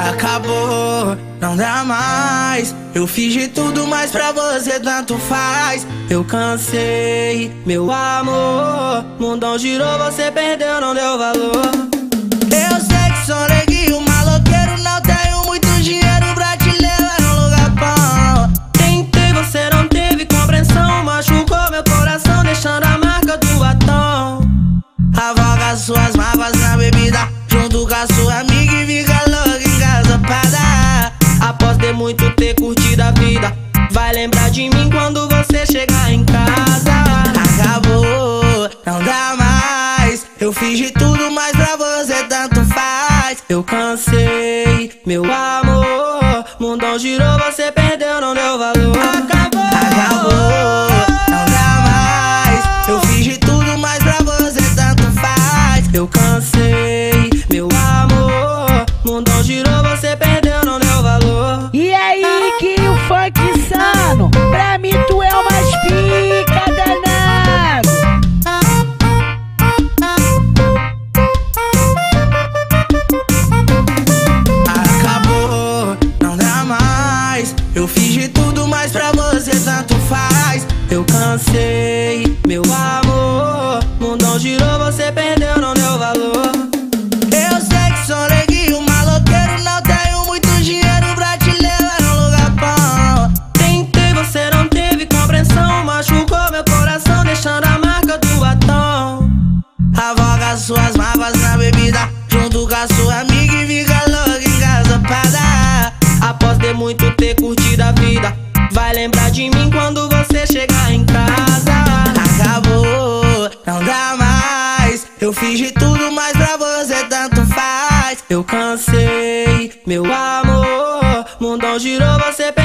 Acabou, não dá mais. Eu fiz de tudo, mas pra você tanto faz. Eu cansei, meu amor. Mundão girou, você perdeu, não deu valor. Eu sei que sou neguinho, maloqueiro, não tenho muito dinheiro pra te levar num lugar bom. Tentei, você não teve compreensão. Machucou meu coração, deixando a marca do batom. Avoga suas mágoas na bebida, junto com a sua amiga, e fica louca em casa pra dar. Após de muito ter curtido a vida, vai lembrar de mim quando você chegar em casa. Acabou, não dá mais. Eu fiz de tudo, mas pra você tanto faz. Eu cansei, meu amor. Mundão girou, você perdeu, não deu valor. Acabou, não dá mais. Eu fiz de tudo, mas pra você tanto faz. Eu cansei, meu amor. Mundão girou, você perdeu, não deu valor. E aí, que o funk insano? Pra mim tu é o mais pica, danado. Acabou, não dá mais. Eu fiz de tudo, mas pra você tanto faz. Eu cansei, meu amor. Mundão girou, você perdeu, não deu valor. Eu sei que sou neguinho, maloqueiro, não tenho muito dinheiro pra te levar num lugar bom. Tentei, você não teve compreensão. Machucou meu coração, deixando a marca do batom. Avoga suas mágoas na bebida, junto com a sua amiga, e fica louca em casa pra dar. Após de muito ter curtido a vida, vai lembrar de mim quando você chegar em casa. Acabou, não dá mais. Eu fiz de tudo, mas pra você tanto faz. Eu cansei, meu amor. Mundão girou, você